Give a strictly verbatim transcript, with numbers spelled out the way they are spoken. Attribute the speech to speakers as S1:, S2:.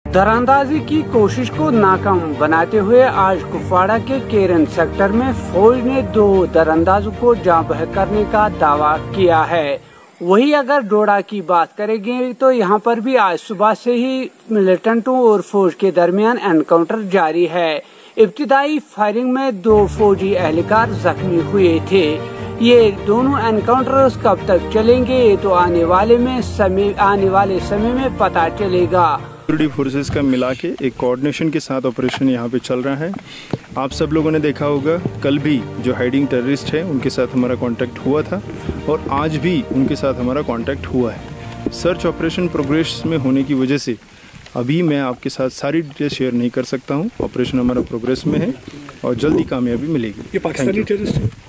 S1: दरअंदाजी की कोशिश को नाकाम बनाते हुए आज कुपवाड़ा के केरन सेक्टर में फौज ने दो दरअंदाजों को जाँ बहक करने का दावा किया है। वही अगर डोडा की बात करेंगे तो यहाँ पर भी आज सुबह से ही मिलिटेंटों और फौज के दरमियान एनकाउंटर जारी है। इब्तिदाई फायरिंग में दो फौजी एहलकार जख्मी हुए थे। ये दोनों एनकाउंटर्स कब तक चलेंगे ये तो आने वाले में समय आने वाले समय में पता चलेगा।
S2: सिक्योरिटी फोर्सेस का मिला के एक कोऑर्डिनेशन के साथ ऑपरेशन यहाँ पे चल रहा है। आप सब लोगों ने देखा होगा कल भी जो हाइडिंग टेररिस्ट है उनके साथ हमारा कांटेक्ट हुआ था और आज भी उनके साथ हमारा कांटेक्ट हुआ है। सर्च ऑपरेशन प्रोग्रेस में होने की वजह से अभी मैं आपके साथ सारी डिटेल शेयर नहीं कर सकता हूँ। ऑपरेशन हमारा प्रोग्रेस में है और जल्दी कामयाबी मिलेगी।
S3: ये पाकिस्तानी टेररिस्ट है?